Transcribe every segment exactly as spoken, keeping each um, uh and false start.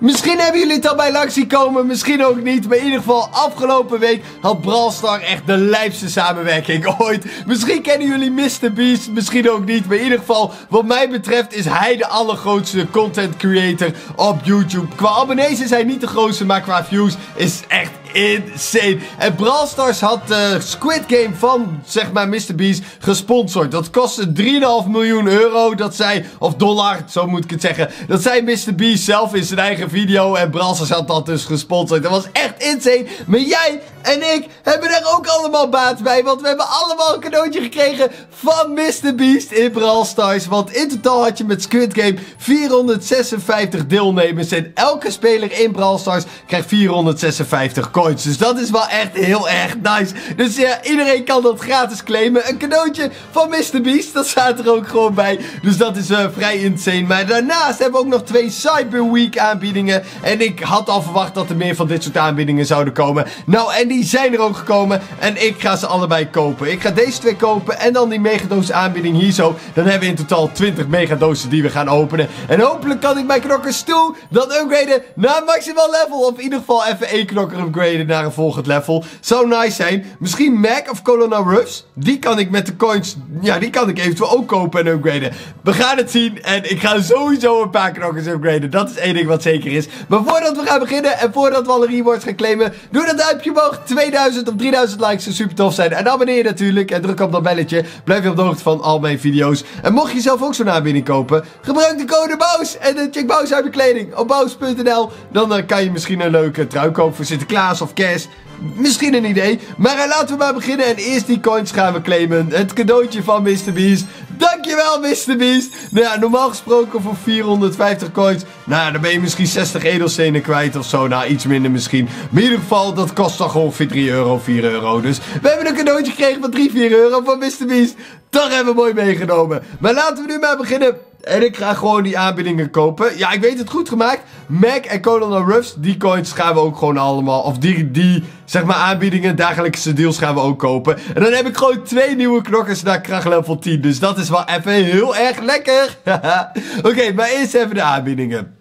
Misschien hebben jullie het al bij langs zien komen, misschien ook niet. Maar in ieder geval, afgelopen week had Brawl Stars echt de lijpste samenwerking ooit. Misschien kennen jullie mister Beast, misschien ook niet. Maar in ieder geval, wat mij betreft is hij de allergrootste content creator op YouTube. Qua abonnees is hij niet de grootste, maar qua views is echt insane. En Brawl Stars had de Squid Game van, zeg maar, mister Beast gesponsord. Dat kostte drie komma vijf miljoen euro. Dat zij, of dollar, zo moet ik het zeggen. Dat zei mister Beast zelf in zijn eigen video. En Brawl Stars had dat dus gesponsord. Dat was echt insane. Maar jij en ik hebben daar ook allemaal baat bij. Want we hebben allemaal een cadeautje gekregen van mister Beast in Brawl Stars. Want in totaal had je met Squid Game vierhonderdzesenvijftig deelnemers. En elke speler in Brawl Stars krijgt vierhonderdzesenvijftig coins. Dus dat is wel echt heel erg nice. Dus ja, iedereen kan dat gratis claimen. Een cadeautje van mister Beast, dat staat er ook gewoon bij. Dus dat is uh, vrij insane. Maar daarnaast hebben we ook nog twee Cyber Week aanbiedingen. En ik had al verwacht dat er meer van dit soort aanbiedingen zouden komen. Nou, en die zijn er ook gekomen. En ik ga ze allebei kopen. Ik ga deze twee kopen en dan die megadoos aanbieding hier zo. Dan hebben we in totaal twintig megadozen die we gaan openen. En hopelijk kan ik mijn knokkers toe dan upgraden naar maximaal level. Of in ieder geval even één knokker upgraden naar een volgend level. Zou nice zijn. Misschien Mac of Colonel Ruffs. Die kan ik met de coins, ja, die kan ik eventueel ook kopen en upgraden. We gaan het zien. En ik ga sowieso een paar knokkers upgraden. Dat is één ding wat zeker is. Maar voordat we gaan beginnen en voordat we alle rewards gaan claimen, doe dat duimpje omhoog. tweeduizend of drieduizend likes zou super tof zijn. En abonneer je natuurlijk. En druk op dat belletje. Blijf je op de hoogte van al mijn video's. En mocht je zelf ook zo'n aanbieding kopen, gebruik de code BOUS. En dan check BOUS uit mijn kleding op bous punt n l. Dan uh, kan je misschien een leuke trui kopen voor Sinterklaas of kerst. Misschien een idee. Maar uh, laten we maar beginnen. En eerst die coins gaan we claimen. Het cadeautje van mister Beast. Dankjewel mister Beast. Nou ja, normaal gesproken voor vierhonderdvijftig coins. Nou, dan ben je misschien zestig edelstenen kwijt of zo. Nou, iets minder misschien. Maar in ieder geval, dat kost toch ongeveer drie euro, vier euro. Dus we hebben een cadeautje gekregen van drie, vier euro van mister Beast. Dat hebben we mooi meegenomen. Maar laten we nu maar beginnen. En ik ga gewoon die aanbiedingen kopen. Ja, ik weet het goed gemaakt. Mac en Colonel Ruffs, die coins gaan we ook gewoon allemaal. Of die, die zeg maar, aanbiedingen, dagelijkse deals gaan we ook kopen. En dan heb ik gewoon twee nieuwe knokkers naar kracht level tien. Dus dat is wel even heel erg lekker. Oké, okay, maar eerst even de aanbiedingen.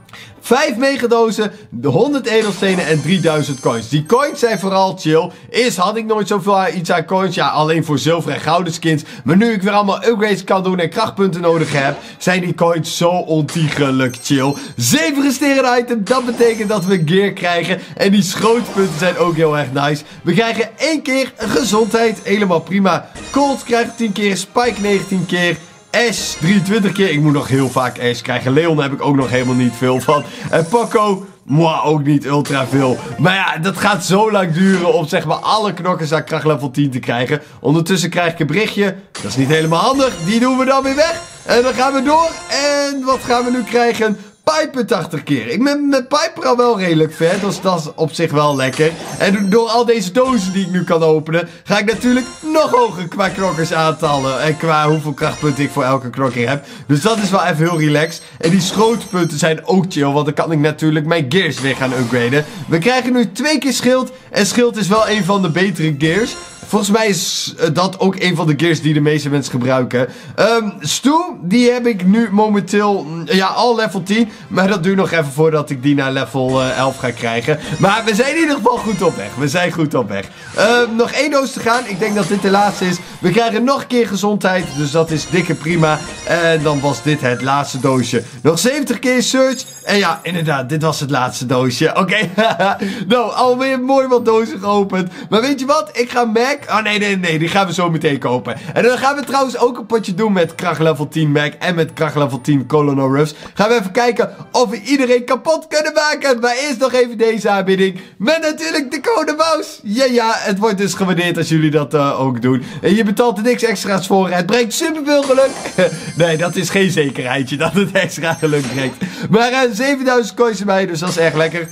vijf megadozen, honderd edelstenen en drieduizend coins. Die coins zijn vooral chill. Eerst had ik nooit zoveel iets aan coins. Ja, alleen voor zilver en gouden skins. Maar nu ik weer allemaal upgrades kan doen en krachtpunten nodig heb, zijn die coins zo ontiegelijk chill. zeven resterende items, dat betekent dat we gear krijgen. En die schrootpunten zijn ook heel erg nice. We krijgen één keer gezondheid, helemaal prima. Colt krijgt tien keer, Spike negentien keer. Ash drieëntwintig keer. Ik moet nog heel vaak Ash krijgen. Leon heb ik ook nog helemaal niet veel van. En Poco, moi, ook niet ultra veel. Maar ja, dat gaat zo lang duren om zeg maar alle knokkers naar kracht level tien te krijgen. Ondertussen krijg ik een berichtje. Dat is niet helemaal handig. Die doen we dan weer weg. En dan gaan we door. En wat gaan we nu krijgen? Piper tachtig keer. Ik ben met Piper al wel redelijk vet. Dus dat is op zich wel lekker. En door al deze dozen die ik nu kan openen, ga ik natuurlijk nog hoger qua knokkers aantallen. En qua hoeveel krachtpunten ik voor elke knokker heb. Dus dat is wel even heel relaxed. En die schrootpunten zijn ook chill. Want dan kan ik natuurlijk mijn gears weer gaan upgraden. We krijgen nu twee keer schild. En schild is wel een van de betere gears. Volgens mij is dat ook een van de gears die de meeste mensen gebruiken. Um, Stu, die heb ik nu momenteel, ja, al level tien. Maar dat duurt nog even voordat ik die naar level uh, elf ga krijgen. Maar we zijn in ieder geval goed op weg. We zijn goed op weg. Um, nog één doos te gaan. Ik denk dat dit de laatste is. We krijgen nog een keer gezondheid. Dus dat is dikke prima. En dan was dit het laatste doosje. Nog zeventig keer search. En ja, inderdaad, dit was het laatste doosje. Oké. Okay. Nou, alweer mooi wat dozen geopend. Maar weet je wat? Ik ga Mac. Oh nee, nee, nee. Die gaan we zo meteen kopen. En dan gaan we trouwens ook een potje doen met kracht level tien Mac. En met kracht level tien Colonel Ruffs. Gaan we even kijken of we iedereen kapot kunnen maken. Maar eerst nog even deze aanbieding. Met natuurlijk de code BOUS. Ja, ja. Het wordt dus gewaardeerd als jullie dat uh, ook doen. En je betaalt er niks extra's voor. Het brengt superveel geluk. Nee, dat is geen zekerheidje dat het extra geluk brengt. Maar uh, zevenduizend coins erbij. Dus dat is erg lekker.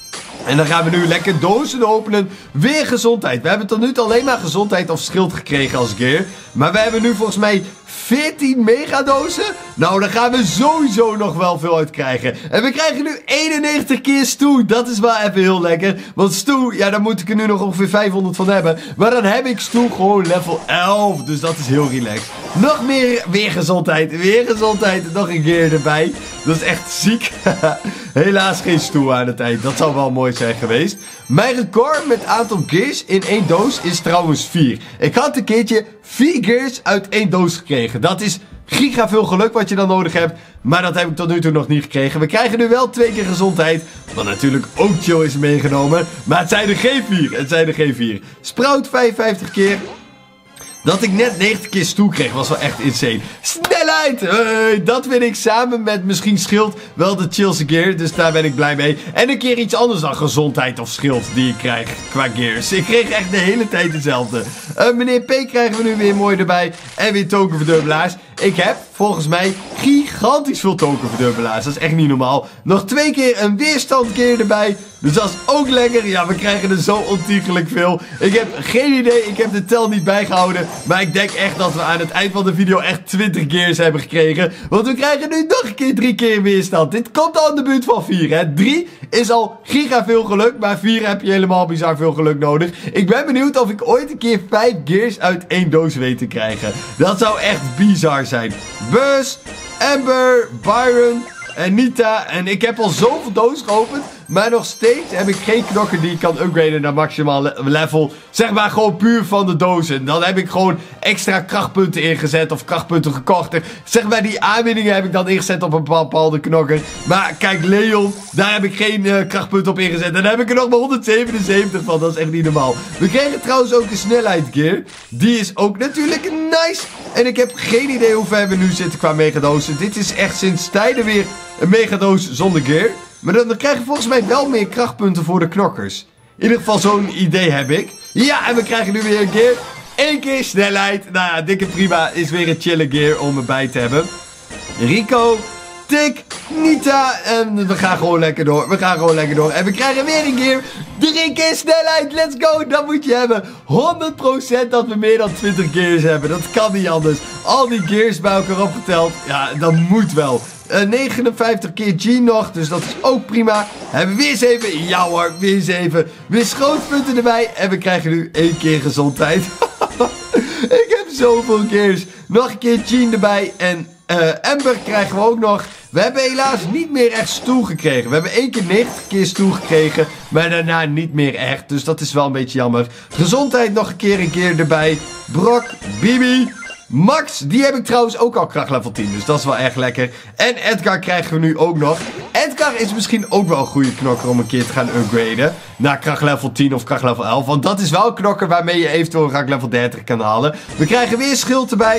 En dan gaan we nu lekker dozen openen. Weer gezondheid. We hebben tot nu toe alleen maar gezondheid of schild gekregen als gear. Maar we hebben nu volgens mij veertien megadozen. Nou, daar gaan we sowieso nog wel veel uit krijgen. En we krijgen nu eenennegentig keer Stu. Dat is wel even heel lekker. Want Stu, ja, daar moet ik er nu nog ongeveer vijfhonderd van hebben. Maar dan heb ik Stu gewoon level elf. Dus dat is heel relaxed. Nog meer, weer gezondheid. Weer gezondheid. Nog een keer erbij. Dat is echt ziek. Helaas geen stoel aan het eind. Dat zou wel mooi zijn geweest. Mijn record met aantal gears in één doos is trouwens vier. Ik had een keertje vier gears uit één doos gekregen. Dat is giga veel geluk wat je dan nodig hebt. Maar dat heb ik tot nu toe nog niet gekregen. We krijgen nu wel twee keer gezondheid. Wat natuurlijk ook chill is meegenomen. Maar het zijn er geen vier. Het zijn er geen vier. Sprout vijfenvijftig keer. Dat ik net negentig keer stoel kreeg was wel echt insane. Snelheid! Hey, dat vind ik samen met misschien schild wel de chillste gear. Dus daar ben ik blij mee. En een keer iets anders dan gezondheid of schild die ik krijg qua gears. Ik kreeg echt de hele tijd dezelfde. Uh, meneer P krijgen we nu weer mooi erbij. En weer tokenverdubbelaars. Ik heb volgens mij gigantisch veel tokenverdubbelaars. Dat is echt niet normaal. Nog twee keer een weerstand keer erbij. Dus dat is ook lekker. Ja, we krijgen er zo ontiegelijk veel. Ik heb geen idee. Ik heb de tel niet bijgehouden. Maar ik denk echt dat we aan het eind van de video echt twintig gears hebben gekregen. Want we krijgen nu nog een keer drie keer weerstand. Dit komt al in de buurt van vier, hè. drie is al giga veel geluk. Maar vier heb je helemaal bizar veel geluk nodig. Ik ben benieuwd of ik ooit een keer vijf gears uit één doos weet te krijgen. Dat zou echt bizar zijn. Buzz, Amber, Byron en Nita. En ik heb al zoveel dozen geopend. Maar nog steeds heb ik geen knokker die ik kan upgraden naar maximaal le level. Zeg maar gewoon puur van de dozen. Dan heb ik gewoon extra krachtpunten ingezet of krachtpunten gekocht. Zeg maar die aanwinningen heb ik dan ingezet op een bepaalde knokker. Maar kijk, Leon, daar heb ik geen uh, krachtpunten op ingezet. En daar heb ik er nog maar honderdzevenenzeventig van. Dat is echt niet normaal. We kregen trouwens ook een snelheid gear. Die is ook natuurlijk nice. En ik heb geen idee hoe ver we nu zitten qua megadozen. Dit is echt sinds tijden weer een megadoos zonder gear. Maar dan, dan krijgen we volgens mij wel meer krachtpunten voor de knokkers. In ieder geval zo'n idee heb ik. Ja, en we krijgen nu weer een keer. Eén keer snelheid. Nou ja, dikke prima. Is weer een chille gear om erbij te hebben. Rico, Tik, Nita. En we gaan gewoon lekker door. We gaan gewoon lekker door. En we krijgen weer een keer. Drie keer snelheid. Let's go. Dat moet je hebben. honderd procent dat we meer dan twintig gears hebben. Dat kan niet anders. Al die gears bij elkaar opgeteld. Ja, dat moet wel. Uh, negenenvijftig keer G nog, dus dat is ook prima. Hebben we weer zeven, ja hoor, weer zeven. Weer schootpunten erbij en we krijgen nu één keer gezondheid. Ik heb zoveel keers. Nog een keer Jean erbij en uh, Amber krijgen we ook nog. We hebben helaas niet meer echt stoel gekregen. We hebben één keer negentig keer stoel gekregen, maar daarna niet meer echt. Dus dat is wel een beetje jammer. Gezondheid nog een keer een keer erbij. Brock, Bibi. Max, die heb ik trouwens ook al kracht level tien, dus dat is wel erg lekker. En Edgar krijgen we nu ook nog. Edgar is misschien ook wel een goede knokker om een keer te gaan upgraden. Naar kracht level tien of kracht level elf, want dat is wel een knokker waarmee je eventueel kracht level dertig kan halen. We krijgen weer schild erbij.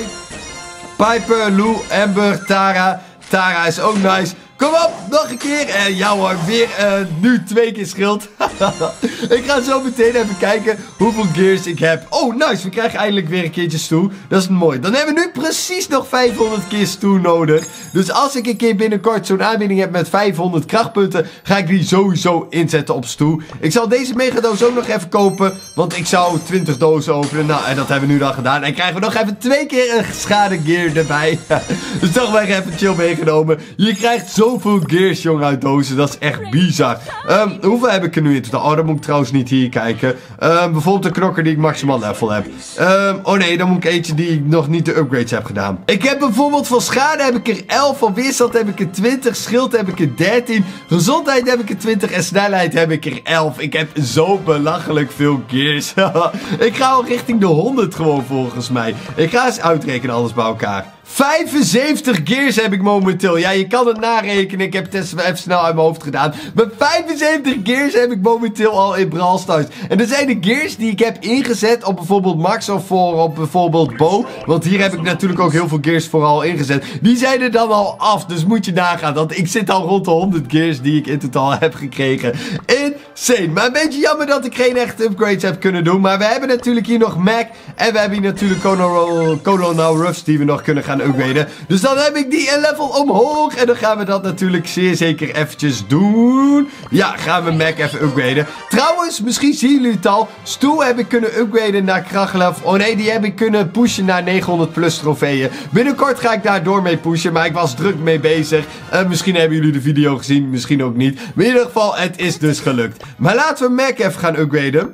Piper, Lou, Amber, Tara. Tara is ook nice. Kom op, nog een keer. En ja hoor, weer uh, nu twee keer schild. Ik ga zo meteen even kijken hoeveel gears ik heb. Oh, nice. We krijgen eindelijk weer een keertje stoel. Dat is mooi. Dan hebben we nu precies nog vijfhonderd keer stoel nodig. Dus als ik een keer binnenkort zo'n aanbieding heb met vijfhonderd krachtpunten, ga ik die sowieso inzetten op stoel. Ik zal deze megadoos ook nog even kopen, want ik zou twintig dozen openen. Nou, en dat hebben we nu dan gedaan. En krijgen we nog even twee keer een schade gear erbij. Dus toch maar even chill meegenomen. Je krijgt zo Zoveel gears, jongen, uit dozen. Dat is echt bizar. Um, hoeveel heb ik er nu in totaal? Oh, dan moet ik trouwens niet hier kijken. Um, bijvoorbeeld de knokker die ik maximaal level heb. Um, oh nee, dan moet ik eentje die ik nog niet de upgrades heb gedaan. Ik heb bijvoorbeeld van schade heb ik er elf. Van weerstand heb ik er twintig. Schild heb ik er dertien. Gezondheid heb ik er twintig. En snelheid heb ik er elf. Ik heb zo belachelijk veel gears. Ik ga al richting de honderd gewoon volgens mij. Ik ga eens uitrekenen alles bij elkaar. vijfenzeventig gears heb ik momenteel. Ja, je kan het narekenen. Ik heb het even snel uit mijn hoofd gedaan. Maar vijfenzeventig gears heb ik momenteel al in Brawl Stars. En dat zijn de gears die ik heb ingezet op bijvoorbeeld Max of voor op bijvoorbeeld Bo. Want hier heb ik natuurlijk ook heel veel gears vooral ingezet. Die zijn er dan al af. Dus moet je nagaan. Want ik zit al rond de honderd gears die ik in totaal heb gekregen. Insane. Maar een beetje jammer dat ik geen echte upgrades heb kunnen doen. Maar we hebben natuurlijk hier nog Mac. En we hebben hier natuurlijk Colonel, Colonel Ruffs die we nog kunnen gaan upgraden. Dus dan heb ik die een level omhoog. En dan gaan we dat natuurlijk zeer zeker eventjes doen. Ja, gaan we Mac even upgraden. Trouwens, misschien zien jullie het al. Stoel heb ik kunnen upgraden naar krachtlevel. Oh nee, die heb ik kunnen pushen naar negenhonderd plus trofeeën. Binnenkort ga ik daar door mee pushen. Maar ik was druk mee bezig. Uh, misschien hebben jullie de video gezien. Misschien ook niet. Maar in ieder geval, het is dus gelukt. Maar laten we Mac even gaan upgraden.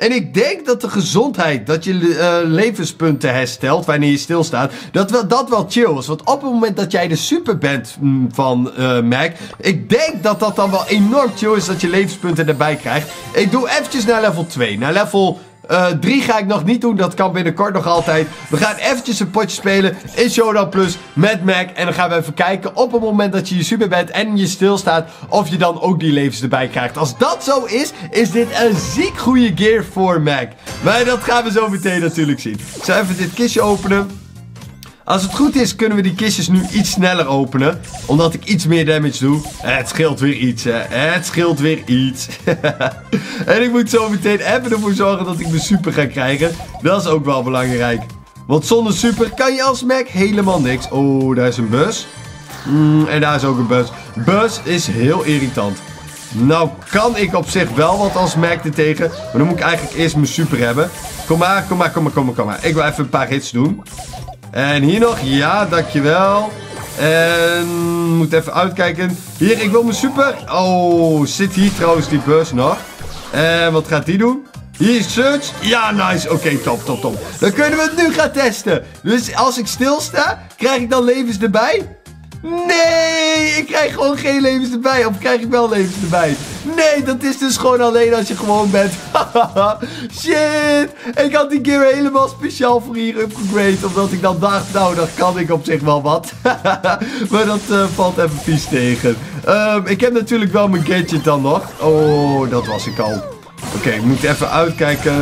En ik denk dat de gezondheid, dat je uh, levenspunten herstelt wanneer je stilstaat, dat wel, dat wel chill is. Want op het moment dat jij de super bent mm, van uh, Mac, ik denk dat dat dan wel enorm chill is dat je levenspunten erbij krijgt. Ik doe eventjes naar level twee. Naar level Uh, drie ga ik nog niet doen, dat kan binnenkort nog altijd. We gaan eventjes een potje spelen in Showdown Plus met Mac. En dan gaan we even kijken op het moment dat je je super bent en je stilstaat, of je dan ook die levens erbij krijgt. Als dat zo is, is dit een ziek goede gear voor Mac. Maar dat gaan we zo meteen natuurlijk zien. Ik zal even dit kistje openen. Als het goed is, kunnen we die kistjes nu iets sneller openen. Omdat ik iets meer damage doe. Het scheelt weer iets, hè. Het scheelt weer iets. En ik moet zo meteen even ervoor zorgen dat ik mijn super ga krijgen. Dat is ook wel belangrijk. Want zonder super kan je als Mac helemaal niks. Oh, daar is een bus. Mm, en daar is ook een bus. Bus is heel irritant. Nou kan ik op zich wel wat als Mac er tegen. Maar dan moet ik eigenlijk eerst mijn super hebben. Kom maar, kom maar, kom maar, kom maar, kom maar. Ik wil even een paar hits doen. En hier nog, ja, dankjewel. En moet even uitkijken. Hier, ik wil mijn super. Oh, zit hier trouwens die bus nog. En wat gaat die doen? Hier is search. Ja, nice. Oké, okay, top, top, top. Dan kunnen we het nu gaan testen. Dus als ik stilsta, krijg ik dan levens erbij? Nee, ik krijg gewoon geen levens erbij. Of krijg ik wel levens erbij? Nee, dat is dus gewoon alleen als je gewoon bent. Shit. Ik had die gear helemaal speciaal voor hier upgrade. Omdat ik dan dacht, nou, dan kan ik op zich wel wat. Maar dat uh, valt even vies tegen. Um, ik heb natuurlijk wel mijn gadget dan nog. Oh, dat was ik al. Oké, okay, ik moet even uitkijken.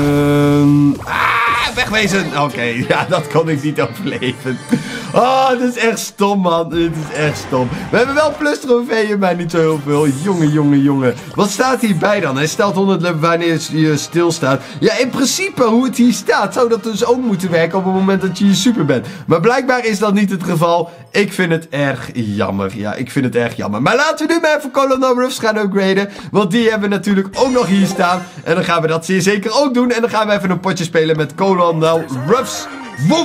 Ah, wegwezen. Oké, okay, ja, dat kon ik niet overleven. Oh, dit is echt stom, man. Dit is echt stom. We hebben wel plus trofeeën, maar niet zo heel veel. Jongen, jongen, jongen. Wat staat hierbij dan? Hij stelt honderd level wanneer je stilstaat. Ja, in principe, hoe het hier staat, zou dat dus ook moeten werken op het moment dat je je super bent. Maar blijkbaar is dat niet het geval. Ik vind het erg jammer. Ja, ik vind het erg jammer. Maar laten we nu maar even Colonel Ruffs gaan upgraden. Want die hebben we natuurlijk ook nog hier staan. En dan gaan we dat zeer zeker ook doen. En dan gaan we even een potje spelen met Colonel Ruffs. Woef!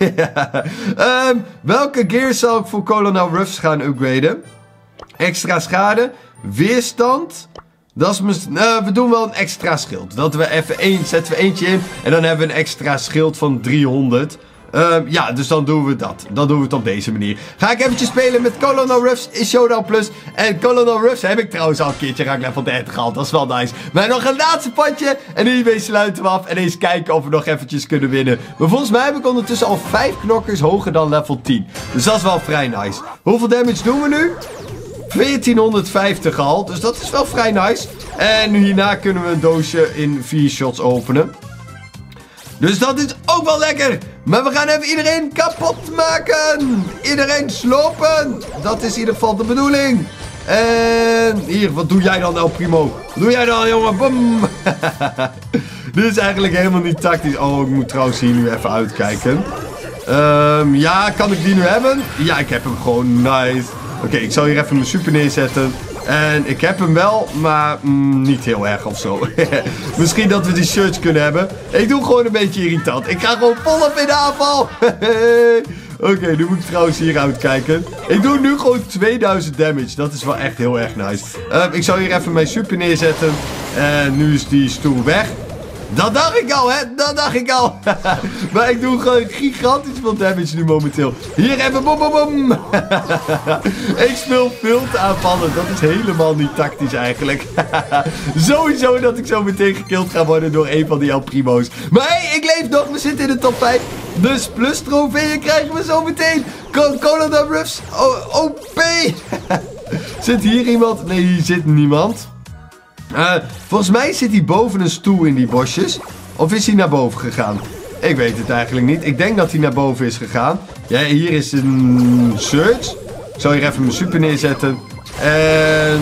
um, welke gear zal ik voor Colonel Ruffs gaan upgraden? Extra schade, weerstand. Dat is mijn, uh, we doen wel een extra schild. Dat we even één, zetten we eentje in. En dan hebben we een extra schild van driehonderd. Uh, ja, dus dan doen we dat. Dan doen we het op deze manier. Ga ik eventjes spelen met Colonel Ruffs in Showdown Plus. En Colonel Ruffs heb ik trouwens al een keertje rank level dertig gehaald. Dat is wel nice. Maar nog een laatste potje. En hiermee sluiten we af. En eens kijken of we nog eventjes kunnen winnen. Maar volgens mij heb ik ondertussen al vijf knokkers hoger dan level tien. Dus dat is wel vrij nice. Hoeveel damage doen we nu? veertienhonderdvijftig al. Dus dat is wel vrij nice. En hierna kunnen we een doosje in vier shots openen. Dus dat is ook wel lekker. Maar we gaan even iedereen kapot maken. Iedereen slopen. Dat is in ieder geval de bedoeling. En hier, wat doe jij dan, El Primo? Wat doe jij dan, jongen? Boom. Dit is eigenlijk helemaal niet tactisch. Oh, ik moet trouwens hier nu even uitkijken. Um, ja, kan ik die nu hebben? Ja, ik heb hem gewoon. Nice. Oké, okay, ik zal hier even mijn super neerzetten. En ik heb hem wel, maar mm, niet heel erg of zo. Misschien dat we die shirts kunnen hebben. Ik doe gewoon een beetje irritant. Ik ga gewoon volop in de aanval. Oké, okay, nu moet ik trouwens hier uitkijken. Ik doe nu gewoon tweeduizend damage. Dat is wel echt heel erg nice. Uh, ik zal hier even mijn super neerzetten. En nu is die stoel weg. Dat dacht ik al, hè? Dat dacht ik al. Maar ik doe gewoon gigantisch veel damage nu momenteel. Hier hebben we bom, bom, bom. Ik speel veel te aanvallen. Dat is helemaal niet tactisch eigenlijk. Sowieso dat ik zo meteen gekilld ga worden door een van die El Primo's. Maar hé, hey, ik leef nog. We zitten in de top vijf. Dus plus trofeeën krijgen we zo meteen. Colonel Ruffs. O P. Zit hier iemand? Nee, hier zit niemand. Uh, volgens mij zit hij boven een stoel in die bosjes. Of is hij naar boven gegaan? Ik weet het eigenlijk niet. Ik denk dat hij naar boven is gegaan. Ja, hier is een search. Ik zal hier even mijn super neerzetten. En...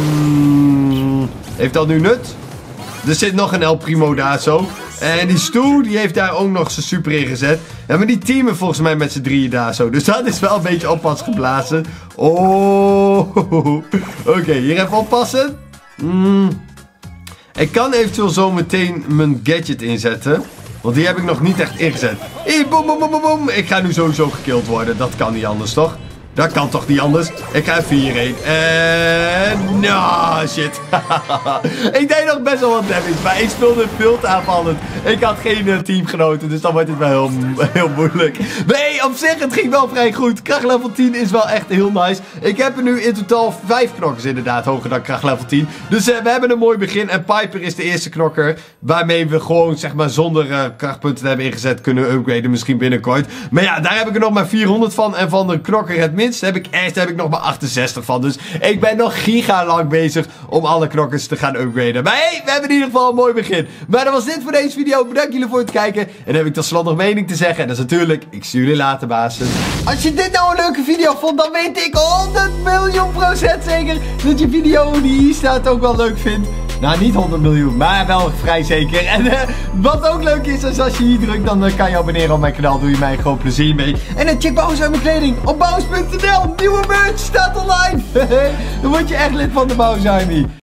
heeft dat nu nut? Er zit nog een El Primo daar zo. En die stoel, die heeft daar ook nog zijn super in gezet. Ja, maar die teamen volgens mij met z'n drieën daar zo. Dus dat is wel een beetje oppas geblazen. Oh. Oké, okay, hier even oppassen. Hmm... Ik kan eventueel zo meteen mijn gadget inzetten. Want die heb ik nog niet echt ingezet. Hey, boom, boom, boom, boom. Ik ga nu sowieso gekilld worden. Dat kan niet anders, toch? Dat kan toch niet anders? Ik ga even hierheen. En... nou, shit. Ik deed nog best wel wat damage, maar ik speelde veel te aanvallend. Ik had geen uh, teamgenoten, dus dan wordt het wel heel, heel moeilijk. Nee, op zich, het ging wel vrij goed. Krachtlevel tien is wel echt heel nice. Ik heb er nu in totaal vijf knokkers inderdaad, hoger dan krachtlevel tien. Dus uh, we hebben een mooi begin. En Piper is de eerste knokker, waarmee we gewoon, zeg maar, zonder uh, krachtpunten te hebben ingezet, kunnen upgraden misschien binnenkort. Maar ja, daar heb ik er nog maar vierhonderd van. En van de knokker het minst heb ik echt heb ik nog maar achtenzestig van. Dus ik ben nog giga lang bezig om alle knokkers te gaan upgraden. Maar hey, we hebben in ieder geval een mooi begin. Maar dat was dit voor deze video. Bedankt jullie voor het kijken. En dan heb ik tot slot nog mening te zeggen. En dat is natuurlijk, ik zie jullie later, bazen. Als je dit nou een leuke video vond, dan weet ik honderd miljoen procent zeker dat je video die hier staat ook wel leuk vindt. Nou, niet honderd miljoen, maar wel vrij zeker. En uh, wat ook leuk is, is als je hier drukt, dan uh, kan je abonneren op mijn kanaal. Doe je mij gewoon plezier mee. En uh, check Bowser mijn kleding op bouwers punt n l. Nieuwe merch staat online. Dan word je echt lid van de Bowser Army.